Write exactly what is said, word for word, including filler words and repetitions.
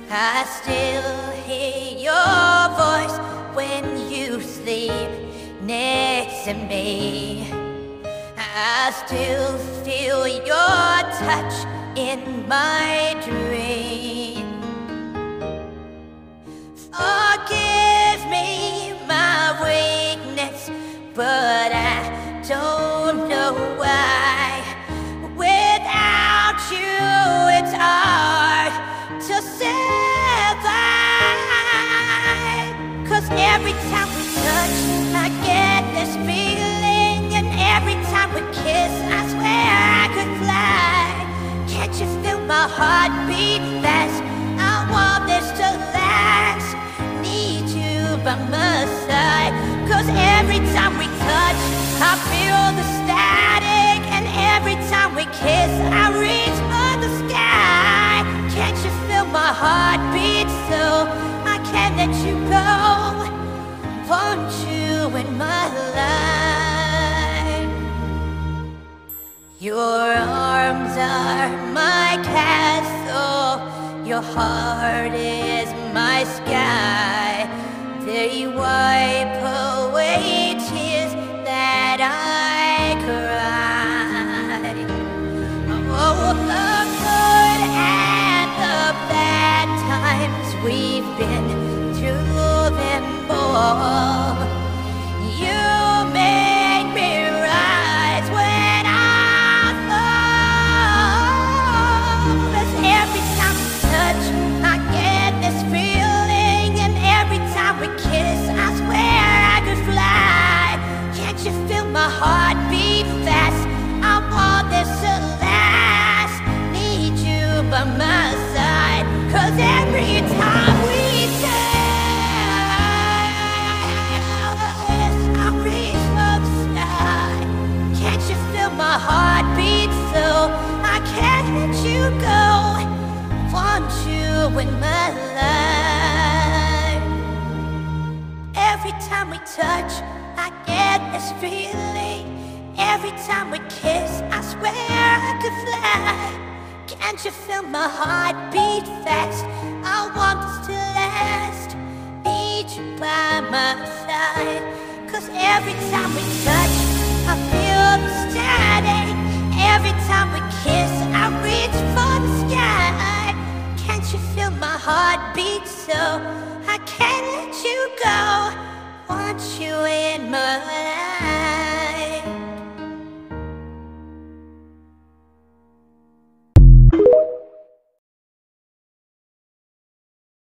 I still hear your voice when you sleep next to me. I still feel your touch in my dream. Forgive me my weakness, but I don't know why. Without you, it's hard to survive. 'Cause every time we touch, I get this feeling, and every time we kiss, I swear I could fly. Can't you feel my heartbeat fast? I want this to last. Need you by my side. 'Cause every time we touch, I feel the static, and every time we kiss, I reach for the sky. Can't you feel my heartbeat so I can't let you go? Want you in my life. Your arms are my castle, your heart is my sky. They wipe away tears that I cried. Oh, the good and the bad times, we've been through them all. You make me rise when I fall. 'Cause every time we touch, I get this feeling, and every time we kiss, I swear I could fly. Can't you feel my heartbeat fast? I want this to last. Need you by my side. 'Cause every time we touch, I reach for the sky. Can't you feel my heartbeat so I can't let you go? Want you in my life. Every time we touch, I get this feeling. Every time we kiss, I swear I could fly. Can't you feel my heartbeat fast? I want this to last. Need you by my side. 'Cause every time we touch, I feel the static. Every time we kiss, I reach for the sky. Can't you feel my heartbeat so I can't let you go? Want you in my life.